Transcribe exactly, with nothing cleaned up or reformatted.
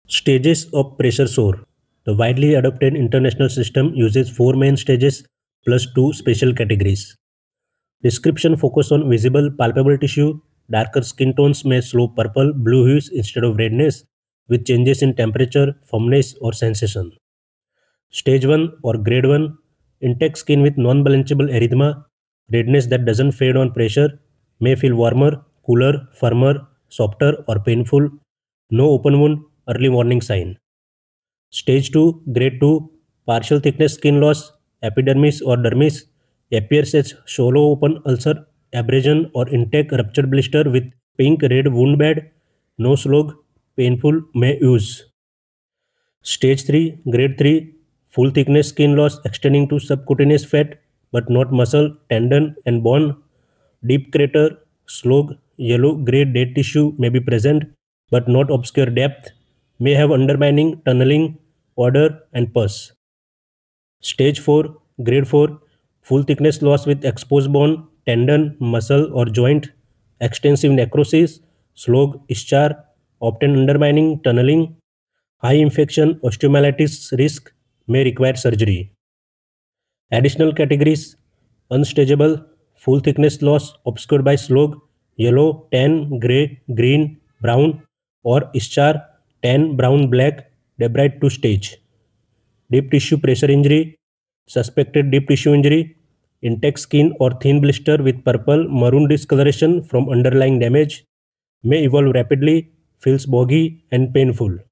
Stages of pressure sore. The widely adopted international system uses four main stages plus two special categories. Description focus on visible, palpable tissue. Darker skin tones may show purple, blue hues instead of redness, with changes in temperature, firmness, or sensation. Stage one or grade one. Intact skin with non-blanchable erythema. Redness that doesn't fade on pressure. May feel warmer, cooler, firmer, softer, or painful. No open wound, early warning sign. Stage two, grade two, partial thickness skin loss, epidermis or dermis, appears as shallow open ulcer, abrasion or intact ruptured blister with pink red wound bed, no slug, painful, may ooze. Stage three, grade three, full thickness skin loss extending to subcutaneous fat but not muscle, tendon and bone, deep crater, slug, yellow gray dead tissue may be present but not obscure depth, may have undermining, tunneling, odor and pus. Stage four, grade four, full thickness loss with exposed bone, tendon, muscle or joint, extensive necrosis, slug, ischar, often undermining, tunneling, high infection, osteomyelitis risk, may require surgery. Additional categories: unstageable, full thickness loss obscured by slug, yellow, tan, gray, green, brown, or ischar, tan, brown, black, debrid to stage. Deep tissue pressure injury, suspected deep tissue injury, intact skin or thin blister with purple maroon discoloration from underlying damage, may evolve rapidly, feels boggy and painful.